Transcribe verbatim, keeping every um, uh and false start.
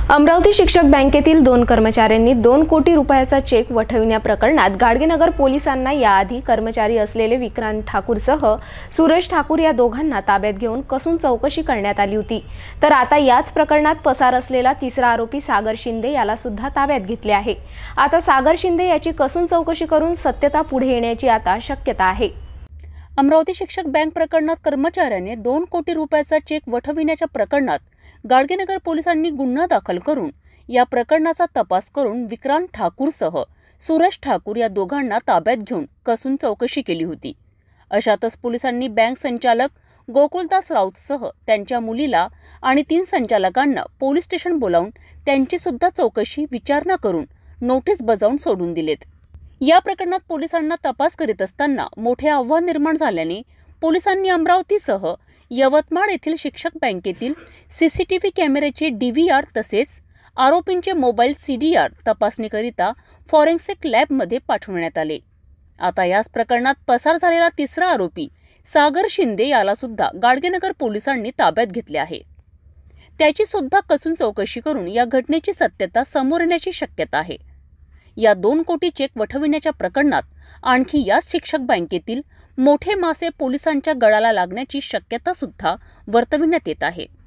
अमरावती शिक्षक बँकेतील दोन कर्मचाऱ्यांनी दोन कोटी रुपयाचा चेक वठविण्याप्रकरणात गाडगेनगर पोलिसांना याआधी कर्मचारी असलेले विक्रांत ठाकूरसह सुरेश ठाकूर या दोघांना ताब्यात घेऊन कसून चौकशी करण्यात आली होती। तर आता याच प्रकरणात पसार असलेला तिसरा आरोपी सागर शिंदे याला सुद्धा ताब्यात घेतले आहे। आता सागर शिंदे याची कसून चौकशी करून सत्यता पुढे येण्याची आता शक्यता आहे। अमरावती शिक्षक बँक प्रकरणात कर्मचाऱ्याने दोन कोटी रुपयाचा चेक वठविण्याच्या प्रकरणात गाडगेनगर पोलिसांनी गुन्हा दाखल करून या प्रकरणाचा तपास करून विक्रांत ठाकूरसह सुरेश ठाकूर या दोघांना ताब्यात घेऊन कसून चौकशी केली होती। अशातच पोलिसांनी बँक संचालक गोकुलदास राऊतसह त्यांच्या मुलीला आणि तीन संचालकांना पोलीस स्टेशन बोलावून त्यांची सुद्धा चौकशी विचारणा करून नोटीस बजावून सोडून दिलेत। या प्रकरणात पोलिसांना तपास करीत असताना मोठे आव्हान निर्माण झाल्याने पोलिसांनी अमरावतीसह यवतमाळ येथील शिक्षक बँकेतील सीसीटीव्ही कॅमेऱ्याचे डीव्हीआर तसेच आरोपींचे मोबाईल सीडीआर तपासणीकरिता फॉरेन्सिक लॅबमध्ये पाठवण्यात आले। आता याच प्रकरणात पसार झालेला तिसरा आरोपी सागर शिंदे याला सुद्धा गाडगेनगर पोलिसांनी ताब्यात घेतले आहे। त्याची सुद्धा कसून चौकशी करून या घटनेची सत्यता समोर येण्याची शक्यता आहे। या दोन कोटी चेक वठविण्याच्या प्रकरणात आणखी याच शिक्षक बँकेतील मोठे मासे पोलिसांच्या गळाला लागण्याची शक्यता सुद्धा वर्तविण्यात येत आहे।